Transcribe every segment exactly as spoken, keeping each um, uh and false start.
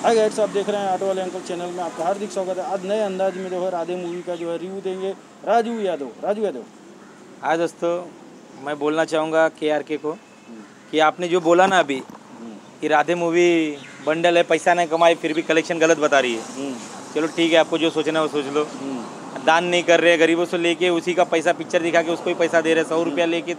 Hi guys, आप देख रहे हैं ऑटो वाले अंकल चैनल में आपका हार्दिक स्वागत है। आज नए अंदाज में जो है राधे मूवी का जो है रिव्यू देंगे राजू यादव। राजू यादव हाँ दोस्तों, मैं बोलना चाहूँगा के आर के को कि आपने जो बोला ना अभी कि राधे मूवी बंडल है, पैसा नहीं कमाई फिर भी कलेक्शन गलत बता रही है। चलो ठीक है, आपको जो सोचना है वो सोच लो। दान नहीं कर रहे, गरीबों से लेके उसी का पैसा पिक्चर दिखा के उसको ही पैसा दे रहे, सौ रुपया लेके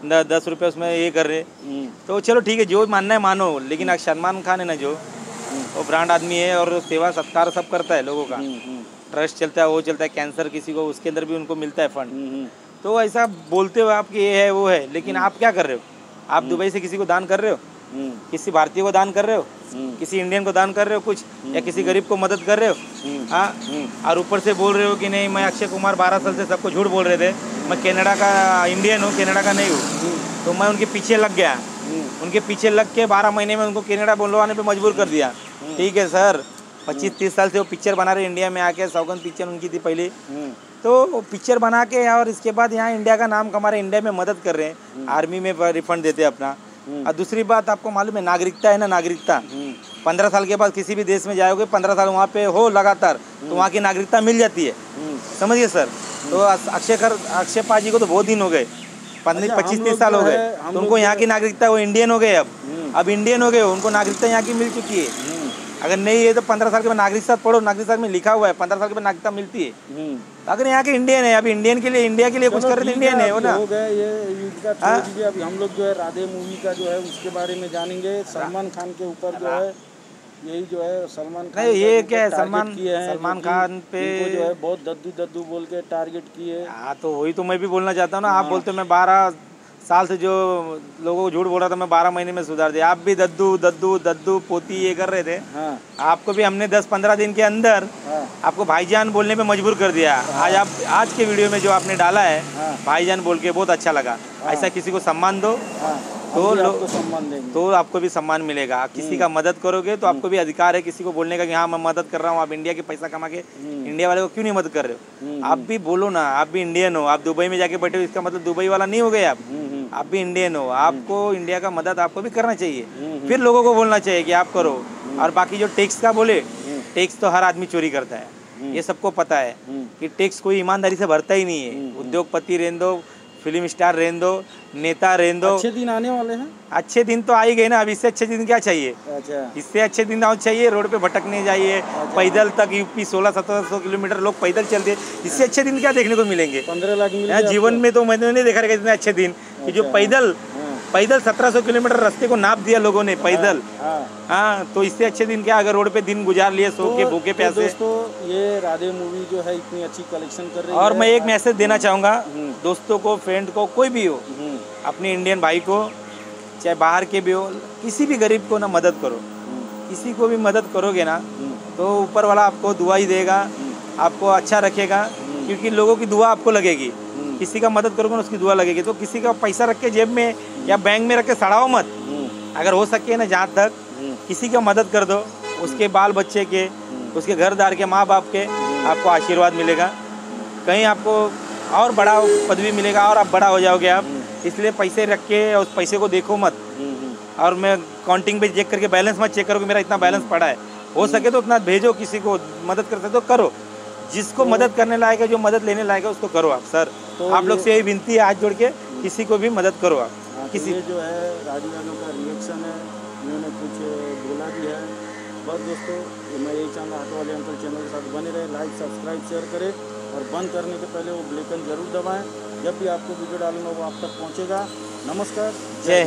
दस रुपया उसमें ये कर रहे। तो चलो ठीक है, जो मानना है मानो, लेकिन सलमान खान है ना जो वो ब्रांड आदमी है और सेवा सत्कार सब करता है लोगों का। ट्रस्ट चलता है, वो चलता है, कैंसर किसी को उसके अंदर भी उनको मिलता है फंड। तो ऐसा बोलते हो आप कि ये है वो है, लेकिन आप क्या कर रहे हो? आप दुबई से किसी को दान कर रहे हो? किसी भारतीय को दान कर रहे हो? किसी इंडियन को दान कर रहे हो कुछ, या किसी गरीब को मदद कर रहे हो? हाँ, और ऊपर से बोल रहे हो कि नहीं मैं अक्षय कुमार बारह साल से सबको झूठ बोल रहे थे, मैं कनाडा का इंडियन हूँ, कनाडा का नहीं हूँ। तो मैं उनके पीछे लग गया, उनके पीछे लग के बारह महीने में उनको कनाडा बोलवाने पे मजबूर कर दिया। ठीक है सर, पच्चीस तीस साल से वो पिक्चर बना रहे इंडिया में आके, सौगंध पिक्चर उनकी थी पहले। तो वो पिक्चर बना के और इसके बाद यहाँ इंडिया का नाम कमा रहे, इंडिया में मदद कर रहे हैं, आर्मी में रिफंड देते हैं अपना। और दूसरी बात आपको मालूम है, नागरिकता है ना, नागरिकता पंद्रह साल के बाद किसी भी देश में जाओगे, पंद्रह साल वहाँ पे हो लगातार, तो वहाँ की नागरिकता मिल जाती है। समझिए सर। तो अक्षय कर अक्षय पा जी को तो बहुत दिन हो गए, पंद्रह पच्चीस तीस साल हो गए, तो उनको यहाँ की नागरिकता, वो इंडियन हो गए। अब अब इंडियन हो गए, उनको नागरिकता यहाँ की मिल चुकी है। अगर नहीं है तो पंद्रह साल के बाद नागरिकता पढ़ो, नागरिकता में लिखा हुआ है पंद्रह साल के बाद नागरिकता मिलती है। अगर यहाँ के इंडियन है, अभी इंडियन के लिए इंडिया के लिए कुछ कर रहे थे, इंडियन है वो ना। हो गए ये युद्ध का छोड़ दीजिए, अभी हम लोग जो है राधे मूवी का जो है उसके बारे में जानेंगे। सलमान खान के ऊपर जो है यही जो है सलमान खान ये क्या है, सलमान किए हैं सलमान खान पे जो है बहुत दद्दू दद्दू बोल के टारगेट किए। हाँ, तो वही तो मैं भी बोलना चाहता हूँ ना। आप बोलते मैं बारह साल से जो लोगों को झूठ बोल रहा था, मैं बारह महीने में सुधार दिया। आप भी दद्दू दद्दू दद्दू पोती ये कर रहे थे। हाँ। आपको भी हमने दस पंद्रह दिन के अंदर हाँ। आपको भाईजान बोलने पे मजबूर कर दिया। हाँ। आज आप आज के वीडियो में जो आपने डाला है हाँ। भाईजान बोल के बहुत अच्छा लगा। हाँ। ऐसा किसी को सम्मान दो हाँ। तो लोग सम्मान देंगे, तो आपको भी सम्मान मिलेगा। किसी का मदद करोगे तो आपको भी अधिकार है किसी को बोलने का कि हाँ मैं मदद कर रहा हूँ। आप इंडिया के पैसा कमा के इंडिया वाले को क्यों नहीं मदद कर रहे हो? आप भी बोलो ना, आप भी इंडियन हो, आप दुबई में जाके बैठे हो, इसका मतलब दुबई वाला नहीं हो गए आप। आप भी इंडियन हो, आपको इंडिया का मदद आपको भी करना चाहिए, फिर लोगों को बोलना चाहिए कि आप करो। और बाकी जो टैक्स का बोले, टैक्स तो हर आदमी चोरी करता है, ये सबको पता है कि टैक्स कोई ईमानदारी से भरता ही नहीं है। उद्योगपति रहने दो, फिल्म स्टार रहने दो, नेता रहने दो। अच्छे दिन आने वाले हैं, अच्छे दिन तो आ ही गए ना। अब इससे अच्छे दिन क्या चाहिए? अच्छा। इससे अच्छे दिन और चाहिए, रोड पे भटकने जाइए। अच्छा। पैदल तक यूपी सोलह सत्रह सौ किलोमीटर लोग पैदल चलते, इससे अच्छे दिन क्या देखने को मिलेंगे? पंद्रह लाख जीवन में तो मैंने नहीं देखा इतने अच्छे दिन कि जो पैदल पैदल सत्रह सौ किलोमीटर रास्ते को नाप दिया लोगों ने पैदल। हाँ, तो इससे अच्छे दिन क्या? अगर रोड पे दिन गुजार लिए सो के भूखे प्यासे। दोस्तों, ये राधे मूवी जो है इतनी अच्छी कलेक्शन कर रही है। और मैं एक मैसेज देना चाहूँगा दोस्तों को, फ्रेंड को, कोई भी हो, अपने इंडियन भाई को, चाहे बाहर के भी हो, किसी भी गरीब को ना मदद करो। किसी को भी मदद करोगे ना तो ऊपर वाला आपको दुआ ही देगा, आपको अच्छा रखेगा, क्योंकि लोगों की दुआ आपको लगेगी। किसी का मदद करोगे ना उसकी दुआ लगेगी। तो किसी का पैसा रख के जेब में या बैंक में रख के सड़ाओ मत। अगर हो सके ना, जहाँ तक किसी का मदद कर दो, उसके बाल बच्चे के, उसके घरदार के, माँ बाप के, आपको आशीर्वाद मिलेगा। कहीं आपको और बड़ा पदवी मिलेगा और आप बड़ा हो जाओगे आप। इसलिए पैसे रख के उस पैसे को देखो मत। और मैं काउंटिंग पे चेक करके बैलेंस मत चेक करो कि मेरा इतना बैलेंस पड़ा है। हो सके तो उतना भेजो, किसी को मदद कर सकते तो करो। जिसको तो मदद करने लायक है, जो मदद लेने लायक है, उसको करो आप। सर तो आप लोग से यही विनती है, हाथ जोड़ के किसी को भी मदद करो आप। हाँ, किसी ये जो है राजू यादव का रिएक्शन है, उन्होंने कुछ बोला भी है। बस दोस्तों, मैं यही चाहूँगा ऑटो वाले अंकल चैनल के साथ बने रहे, लाइक सब्सक्राइब शेयर करें और बंद करने के पहले वो बेल आइकन जरूर दबाएं। जब भी आपको वीडियो डालूंगा वो आप तक पहुँचेगा। नमस्कार, जय।